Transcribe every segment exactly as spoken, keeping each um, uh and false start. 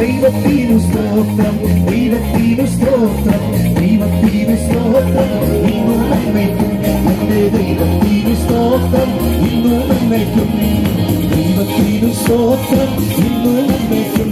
ദൈവത്തിനു സ്തോത്രം, ദൈവത്തിനു സ്തോത്രം, ദൈവത്തിനു സ്തോത്രം, ഇന്നു നന്മയ്ക്കും എന്റെ ദൈവത്തിനു സ്തോത്രം, ഇന്നു നന്മയ്ക്കും, ദൈവത്തിനു സ്തോത്രം, ഇന്നു നന്മയ്ക്കും.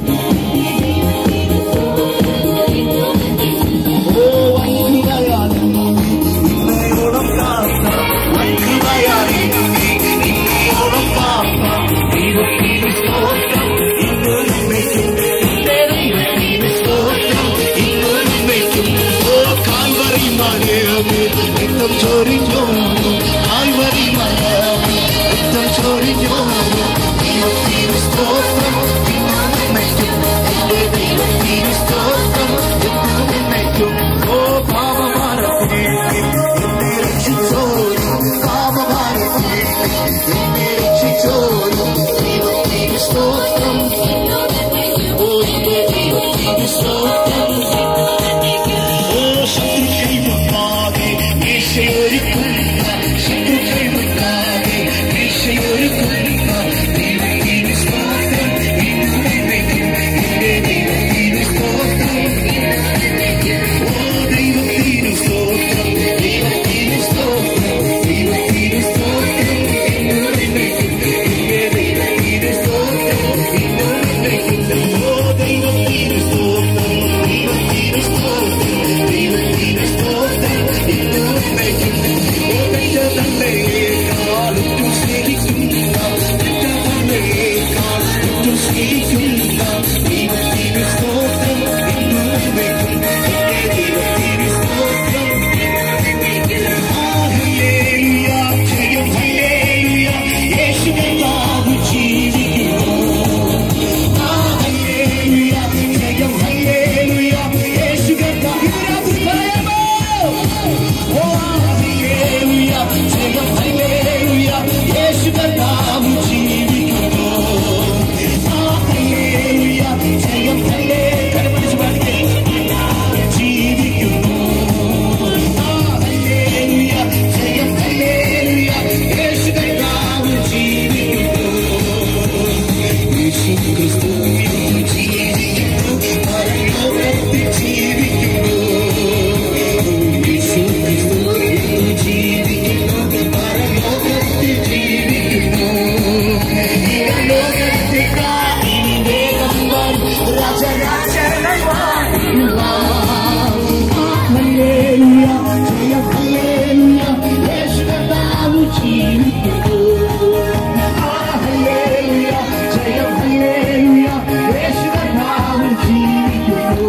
ഓ അത്ഭുതയാലും ഇന്നയോളം കാത്ത, അത്ഭുതയാലും ഇന്നയോളം കാത്ത ദൈവത്തിനു സ്തോത്രം, ഇന്നു നന്മയ്ക്കും, എന്റെ ദൈവത്തിനു സ്തോത്രം, ഇന്നു നന്മയ്ക്കും. ഓ കാൽവരി മലയമേ രക്തം ചൊരിഞ്ഞോ, കാൽവരി മലയമേ രക്തം ചൊരിഞ്ഞോ, ദൈവത്തിനു സ്തോത്രം, ഇന്നു നന്മയ്ക്കും, എന്റെ ദൈവത്തിനു സ്തോത്രം, ഇന്നു നന്മയ്ക്കും. ഓ പാപഭാരത്തെ എന്നെ രക്ഷിച്ചോരു, പാപഭാരത്തെ എന്നെ രക്ഷിച്ചോരു, ദൈവത്തിനു സ്തോത്രം, ഓ എന്റെ ദൈവത്തിനു സ്തോത്രം. ഓ ശത്രുക്കൾ മുട്ടാതെ മേശയൊരുക്കുന്ന, ശത്രുക്കൾ മുട്ടാതെ മേശയൊരുക്കുന്ന ദൈവത്തിനു സ്തോത്രം, ഇന്നു നന്മയ്ക്കും, എന്റെ ദൈവത്തിനു സ്തോത്രം. ഓ ദൈവത്തിനു സ്തോത്രം, ദൈവത്തിനു സ്തോത്രം, ദൈവത്തിനു സ്തോത്രം, ഇന്നു നന്മയ്ക്കും, എന്റെ ദൈവത്തിനു സ്തോത്രം, ഇന്നു നന്മയ്ക്കും. ഓ ദൈവത്തിനു സ്തോത്രം, ദൈവത്തിനു സ്തോത്രം, ദൈവത്തിനു സ്തോത്രം, ഇന്നു നന്മയ്ക്കും. ഓ പെറ്റതമ്മയേക്കാളും സ്നേഹിക്കുന്ന, പെറ്റതമ്മയേക്കാൾ ഏറ്റവും സ്നേഹിക്കുന്ന ദൈവത്തിനു സ്തോത്രം, ഇന്നു നന്മയ്ക്കും, എന്റെ ദൈവത്തിനു സ്തോത്രം. ആ ഹല്ലേലൂയ, ജയം ഹല്ലേലൂയ, യേശു കർത്താവ് ജീവിക്കുന്നു. ആ ഹല്ലേലൂയ, ജയം ഹല്ലേലൂയ, യേശു കർത്താവ്. ഇതിനകത്ത് പറയാമോ? ഓ ഹല്ലേലൂയ, ജയം ഹല്ലേലൂയ, യേശു കർത്താവ് ജീവിക്കുന്നു. ആ ഹല്ലേലൂയ, ജയം ഹല്ലേലൂയ, കരമടിച്ച് പാടിക്കേ, ജീവിക്കുന്നു. ആ ഹല്ലേലൂയ, ജയം ഹല്ലേലൂയ, യേശു കർത്താവ് ജീവിക്കുന്നു. യേശു ക്രിസ്തു ഇന്ന് ജീവിക്കുന്നു, പരലോകത്തിൽ ജീവിക്കുന്നു. യേശു ക്രിസ്തു ഇന്ന് ജീവിക്കുന്നു, പരലോകത്തിൽ ജീവിക്കുന്നു. ഇഹലോകത്തേക്കാൾ ഇനി വേഗം വരും രാജരാജനായി വാഴുവാൻ. ഹല്ലേലൂയ, ജയം ഹല്ലേലൂയ, യേശു കർത്താവ് ജീവിക്കുന്നു. ആ ഹല്ലേലൂയ, ജയം ഹല്ലേലൂയ, യേശു കർത്താവ് ജീവിക്കുന്നു.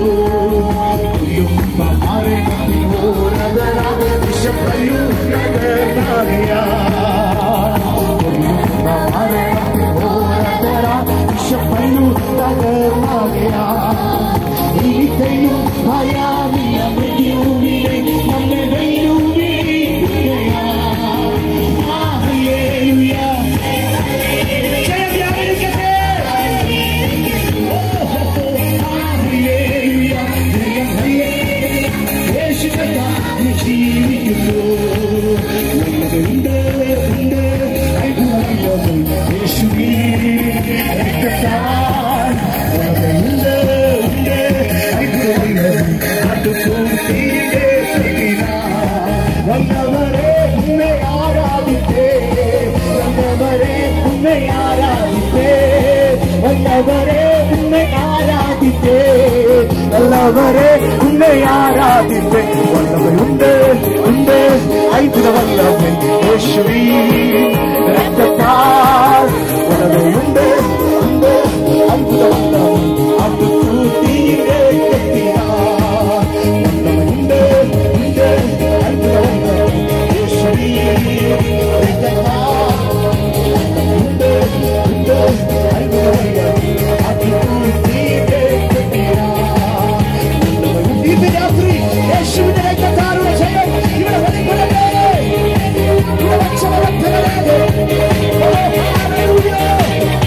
ഉയർന്നമാരെ ഓരതരാഗ വിശപ്പയു നഗരനാഗയാ. ഉയർന്നമാരെ ഓരതരാഗ വിശപ്പയു നഗരനാഗയാ. ഇനിയും ഭയാമിയ മൃത്യുവിനെ നമ്മെ വെല്ലുവിളിക്കുകയാ. ആ ഹല്ലേലൂയ, ജയം വ്യാപരിക്കട്ടെ. ഓ ആ ഹല്ലേലൂയ, ജയം ഹല്ലേലൂയ, യേശു കർത്താവ് ജീവിക്കുന്നു. ഉണ്ട് ഉണ്ട് അത്ഭുതം യേശുവിൻ രക്തത്താൽ. ഉണ്ട് ഉണ്ട് അത്ഭുതം കാട്ടുകൂട്ടിയിലെ വന്നവരെ ഉന്നെ ആരാധിപ്പേ, വന്നവരെ ഉന്നെ ആരാധിപ്പേ, വന്നവരെ ഉന്നെ ആരാധിപ്പേ, വന്നവരെ ഉന്നെ ആരാധിപ്പേ. വന്നവരുണ്ട് ഉണ്ട് അത്ഭുത വല്ലഭൻ യേശുവിൻ രക്തത്താൽ. വന്നവരുണ്ട് ഉണ്ട് അത്ഭുത വല്ലഭൻ കാട്ടുകൂട്ടിയിലെ വന്നവരുണ്ട് ഉണ്ട് അത്ഭുത വല്ലഭൻ യേശുവിൻ രക്തത്താൽ. ഉണ്ട് ഉണ്ട് അത്ഭുത വല്ലഭൻ കാട്ടുകൂട്ടിയിലെ ഇന്ന് രാത്രി യേശുവിന്റെ രക്തത്താലുള്ള ജയം ഇവിടെ വെളിപ്പെടട്ടെ. ഇവിടെ രക്ഷപ്പെടട്ടെ. ഓ ഹല്ലേലൂയ.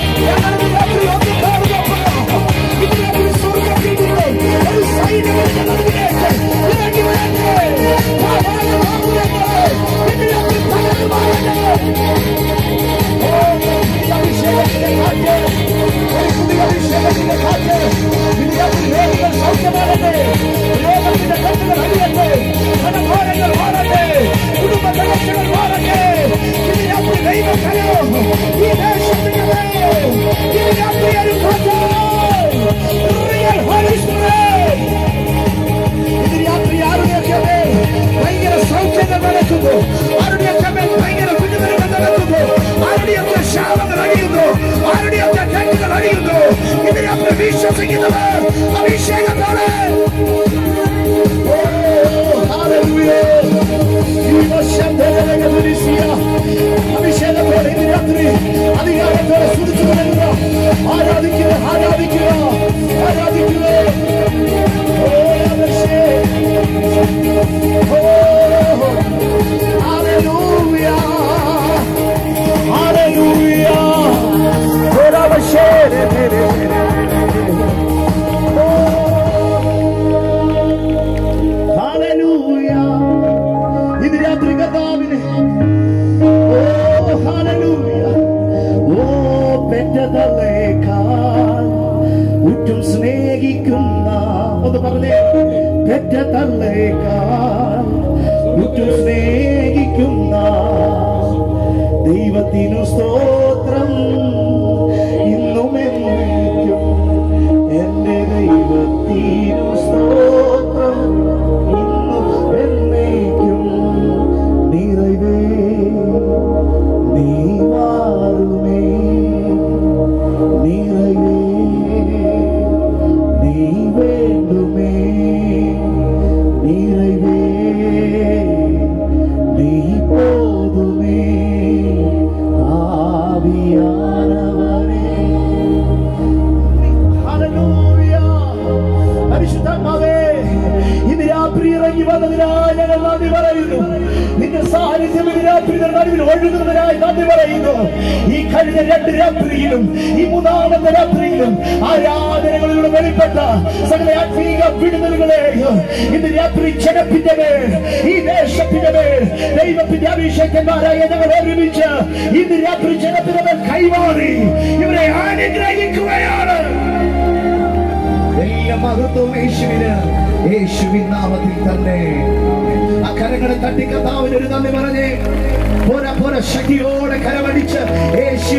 ഇതിനെ നമ്മൾ വിശ്വസിക്കുന്നവർ അഭിഷേകത്തോടെ അഭിഷേകത്തോടെ ഇന്ന് രാത്രി അധികാരത്തോടെ സ്തുതിച്ചു കൊള്ളുക. ആരാധിക്കുക, ആരാധിക്കുക, ആരാധിക്കുക. Hallelujah, hallelujah. Hallelujah. ഇന്ന് രാത്രി കർത്താവിനെ hallelujah. Oh, പെറ്റതള്ളേക്കാൾ ഉറ്റും സ്നേഹിക്കുന്ന ഒന്ന് പറഞ്ഞേ, പെറ്റതള്ളേക്കാൾ ഉറ്റും സ്നേഹിക്കുന്ന ദൈവത്തിനു സ്തോത്രം ഇന്നും എന്നേക്കും. എന്റെ ദൈവത്തിനു സ്തോത്രം ഇന്നും എന്നേക്കും. നിറവേ നീ വാഴുമേ, നിറവേ നീ വേണ്ടുമേ, നിറവേ നീ പോതുമേ. ആവിയാനവനേ ഹല്ലേലൂയ. പരിശുദ്ധാത്മാവേ, ഇന്ന് രാത്രി ഇറങ്ങി വന്നതിനായി ഞങ്ങൾ നന്ദി പറയുന്നു. നിന്റെ സാന്നിധ്യം ഇന്ന് രാത്രി നടുവിൽ ഒഴുകുന്നതിനായി നന്ദി പറയുന്നു. ഈ കഴിഞ്ഞ രണ്ട് രാത്രിയിലും ഈ മൂന്നാമത്തെ രാത്രിയിലും ആരാധനകളിലൂടെ വെളിപ്പെട്ട സകല ആത്മീക വിടുതലുകളെ ഇന്ന് രാത്രി ജനത്തിന്റെ മേൽ, ഈ ദേശത്തിന്റെ മേൽ ദൈവത്തിന്റെ അഭിഷേകന്മാരായ ഞങ്ങൾ ഒരുമിച്ച് ഇന്ന് രാത്രി ജനത്തിന്റെ മേൽ കൈമാറി ഇവരെ അനുഗ്രഹിക്കുകയാണ്. എല്ലാ മഹത്വവും യേശുവിന്, യേശുവിൻ നാമത്തിൽ തന്നെ. ആ കരങ്ങളെ തട്ടി കർത്താവിന് ഒരു നന്ദി പറഞ്ഞേ. പോരാ പോരാ, ശക്തിയോടെ കരമടിച്ച് യേശു